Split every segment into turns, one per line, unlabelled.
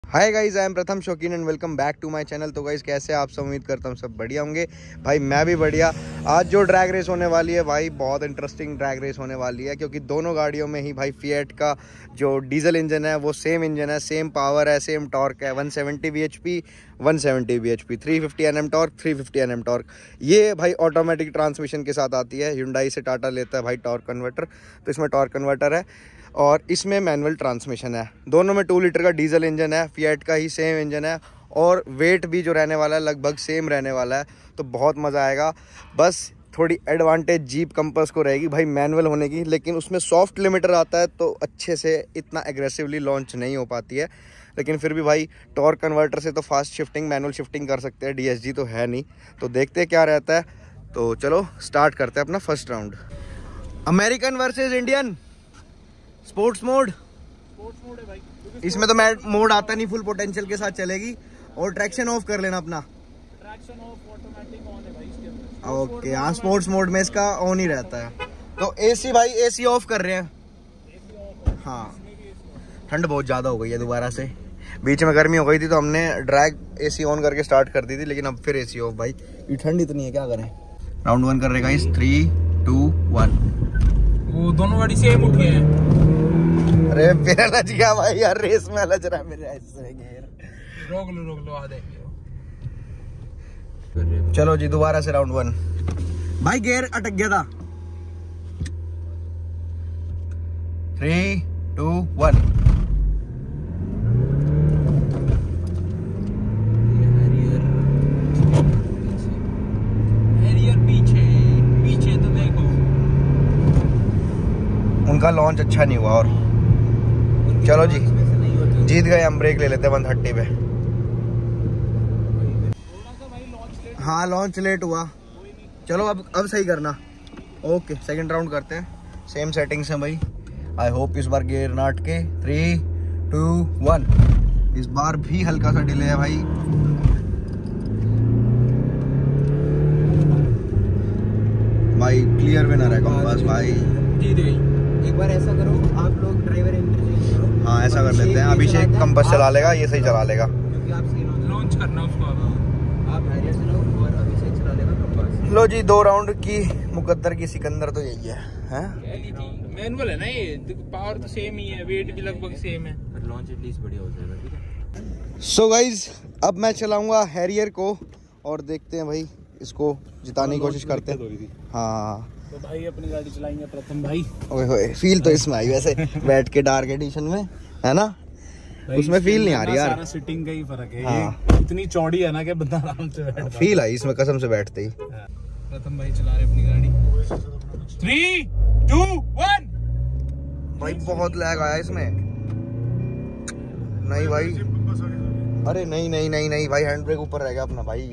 Hi guys, I am Pratham Shaukeen and welcome back to my channel. तो guys कैसे आप सब, उम्मीद करता हूँ सब बढ़िया होंगे। भाई मैं भी बढ़िया। आज जो ड्रैग रेस होने वाली है भाई, बहुत इंटरेस्टिंग ड्रैग रेस होने वाली है, क्योंकि दोनों गाड़ियों में ही भाई फिएट का जो डीजल इंजन है वो सेम इंजन है, सेम पावर है, सेम टॉर्क है। 170 bhp 170 bhp 350 Nm torque, 350 Nm torque. ये भाई ऑटोमेटिक ट्रांसमिशन के साथ आती है। Hyundai से टाटा लेता है भाई टॉर्क कन्वर्टर, तो इसमें टॉर्क कन्वर्टर है और इसमें मैनुअल ट्रांसमिशन है। दोनों में 2 लीटर का डीजल इंजन है, फिएट का ही सेम इंजन है और वेट भी जो रहने वाला है लगभग सेम रहने वाला है। तो बहुत मज़ा आएगा। बस थोड़ी एडवांटेज जीप कंपास को रहेगी भाई मैनुअल होने की, लेकिन उसमें सॉफ्ट लिमिटर आता है तो अच्छे से इतना एग्रेसिवली लॉन्च नहीं हो पाती है। लेकिन फिर भी भाई टॉर्क कन्वर्टर से तो फास्ट शिफ्टिंग, मैनुअल शिफ्टिंग कर सकते हैं, DSG तो है नहीं। तो देखते हैं क्या रहता है। तो चलो स्टार्ट करते हैं अपना first round. American versus Indian sports mode
है भाई।
इसमें तो मोड आता नहीं, फुल पोटेंशियल के साथ चलेगी। और ट्रैक्शन ऑफ कर लेना अपना।
ट्रैक्शन ऑफ ऑटोमेटिक ऑन है भाई इसके अंदर।
ओके, हाँ स्पोर्ट्स मोड में इसका ऑन ही रहता है। तो एसी भाई, एसी ऑफ कर रहे हैं। हाँ, ठंड बहुत ज़्यादा हो गई है दोबारा से। बीच में गर्मी हो गई थी तो हमने ड्रैग एसी ऑन करके स्टार्ट कर दी थी, लेकिन अब फिर एसी ऑफ। भाई ये ठंड इतनी है, क्या करें। राउंड 1 कर रहे गाइस। 3 2 1।
वो दोनों गाड़ी सेम उठी है।
अरे मेरा लज गया भाई यार, रेस में लज रहा है मेरे ऐसे गेयर।
रोक लो आ देंगे।
चलो जी दोबारा से राउंड 1। भाई गेयर अटक गया था। 3 2 1।
पीछे तो देखो,
उनका लॉन्च अच्छा नहीं हुआ। और चलो जी जीत गए हम। ब्रेक ले लेते हैं 130 पे। हाँ लॉन्च लेट हुआ। चलो अब सही करना। ओके सेकंड राउंड करते हैं। सेम सेटिंग्स हैं भाई। आई होप इस बार गियर ना अटके। 3 2 1। इस बार भी हल्का सा डिले है भाई। भाई क्लियर विनर है कंपास भाई।
जीत गई।
एक बार ऐसा करो, आप लोग ड्राइवर इंटरचेंज करो।
हाँ ऐसा कर लेते हैं। अभिषेक कंपास चला लेगा, ये सही चला लेगा।
क्योंकि आप सही
लॉन्च करना उसको।
आप हैरियर से लो और अभिषेक चला लेगा कंपास।
लो जी 2 राउंड की मुकद्दर की सिकंदर तो यही है, हैं?
मैनुअल है ना ये, पावर तो सेम ही है, वेट भी लगभग सेम है।
लॉन्च एटलीस्ट बढ़िया हो जाएगा, ठीक है।
सो गाइज अब मैं चलाऊंगा हैरियर को और देखते हैं भाई, इसको जिताने की कोशिश करते हैं। हाँ
तो भाई अपनी गाड़ी चलाएंगे प्रथम भाई।
ओए होए, फील तो इसमें आई वैसे बैठ के डार्क एडिशन में, है ना? उसमें फील नहीं आ रही यार।
सारा सिटिंग का ही फर्क है।
हाँ।
ये इतनी चौड़ी है ना कि बंदा आराम से बैठ।
फील आई इसमें कसम से बैठते ही।
प्रथम भाई चला रहे अपनी गाड़ी। 3 2 1।
भाई बहुत लैग आया इसमें। नहीं भाई, अरे नहीं भाई, हैंड ब्रेक ऊपर रह गया अपना भाई।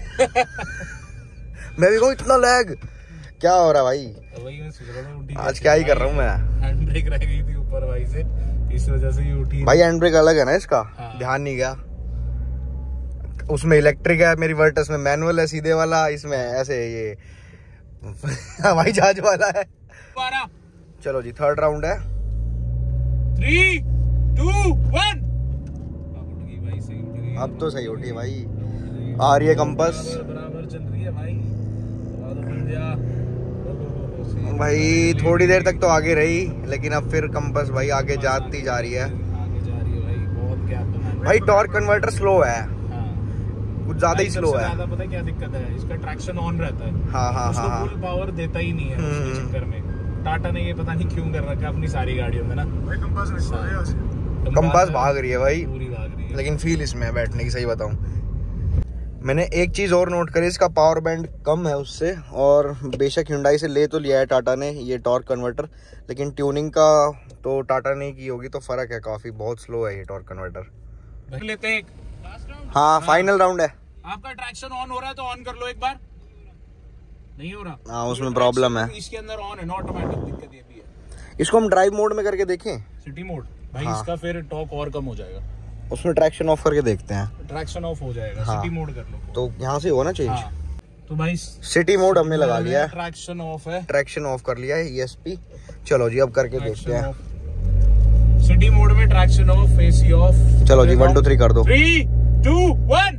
मैं भी कहूँ इतना लैग क्या हो रहा है भाई।
वही मैं सोच रहा था,
आज क्या ही कर रहा हूँ मैं।
हैंड ब्रेक रह गई थी ऊपर भाई से, इस वजह से ये उठी
भाई। हैंड ब्रेक अलग है ना इसका।
हाँ।
ध्यान नहीं गया। उसमें इलेक्ट्रिक है, मेरी वर्टस में मैनुअल है सीधे वाला, इसमें ऐसे ये हवाई जहाज वाला है।
12।
चलो जी थर्ड राउंड है।
3 2 1। अब उठ गई भाई, सही उठ गई।
अब तो सही उठी है भाई। आ रही है कंपास
बराबर चल रही है भाई। बन जा
भाई। थोड़ी देर तक तो आगे रही, लेकिन अब फिर कंपास भाई आगे जाती जा रही है।
आगे जा रही है भाई, बहुत गैप बना है
भाई टॉर्क कन्वर्टर स्लो है,
हाँ।
कुछ ज्यादा ही स्लो है।
ज्यादा पता है क्या दिक्कत है, इसका ट्रैक्शन ऑन रहता है।
हाँ
उसको फुल पावर देता ही नहीं है उसके चक्कर में। टाटा ने ये पता नहीं क्यों कर रखा है अपनी सारी गाड़ियों में ना।
कंपास भाग रही है भाई,
पूरी भाग रही है।
लेकिन फील इसमें है बैठने की। सही बताऊं, मैंने एक चीज और नोट करी, इसका पावर बैंड कम है उससे। और बेशक Hyundai से ले तो लिया है टाटा ने ये टॉर्क कन्वर्टर, लेकिन ट्यूनिंग का तो टाटा ने की होगी, तो फर्क है काफी। बहुत स्लो है ये टॉर्क कन्वर्टर।
लेते हैं एक।
हाँ फाइनल राउंड है।
आपका ट्रैक्शन ऑन हो रहा है तो ऑन कर लो एक बार। नहीं हो रहा।
हाँ उसमें प्रॉब्लम है।
इसके अंदर ऑन है ना, ऑटोमेटिक दिक्कत ये भी है।
इसको हम ड्राइव मोड में करके देखें।
सिटी मोड भाई।
हाँ।
इसका फिर टॉर्क और कम हो जाएगा।
उसमें ट्रैक्शन ऑफ करके देखते हैं।
ट्रैक्शन ऑफ हो जाएगा।
हाँ।
सिटी मोड कर लो
तो यहाँ से हुआ ना चेंज।
हाँ। तो भाई
सिटी मोड हमने लगा लिया है।
ट्रैक्शन ऑफ है।
ट्रैक्शन ऑफ कर लिया है ESP। चलो जी अब करके देखते हैं।
सिटी मोड में ट्रैक्शन ऑफ, एसी ऑफ।
चलो जी 1 2 3 कर दो।
3 2 1।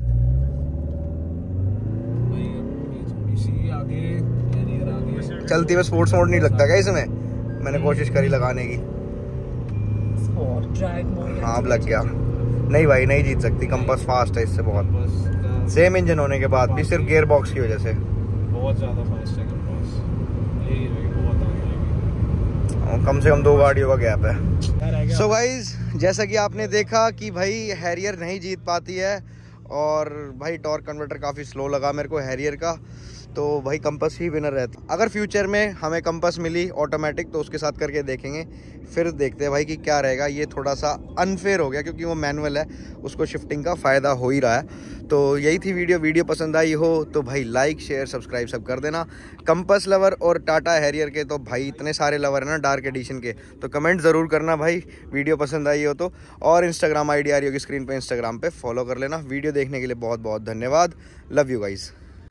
थोड़ी सी आगे, हैरियर आगे।
चलती में स्पोर्ट्स मोड नहीं लगता क्या इसमें? मैंने कोशिश करी लगाने की। हाँ अब लग गया। नहीं भाई नहीं जीत सकती, कंपास फास्ट है इससे बहुत।
बस
सेम इंजन होने के बाद भी सिर्फ गियर बॉक्स की वजह से।
बहुत ज्यादा फास्ट है कंपास, यही है, बहुत आगे लगी।
कम से कम 2 गाड़ियों का गैप है। सो गाइज जैसा कि आपने देखा कि भाई हैरियर नहीं जीत पाती है और भाई टॉर्क कन्वर्टर काफ़ी स्लो लगा मेरे को हैरियर का, तो भाई कंपास ही विनर रहती। अगर फ्यूचर में हमें कंपास मिली ऑटोमेटिक तो उसके साथ करके देखेंगे, फिर देखते हैं भाई कि क्या रहेगा। ये थोड़ा सा अनफेयर हो गया क्योंकि वो मैनुअल है, उसको शिफ्टिंग का फ़ायदा हो ही रहा है। तो यही थी वीडियो पसंद आई हो तो भाई लाइक शेयर सब्सक्राइब सब कर देना। कंपास लवर और टाटा हैरियर के तो भाई इतने सारे लवर हैं ना डार्क एडिशन के, तो कमेंट ज़रूर करना भाई वीडियो पसंद आई हो तो। और इंस्टाग्राम ID आ रही होगी स्क्रीन पे, इंस्टाग्राम पे फॉलो कर लेना। वीडियो देखने के लिए बहुत बहुत धन्यवाद। Love you guys.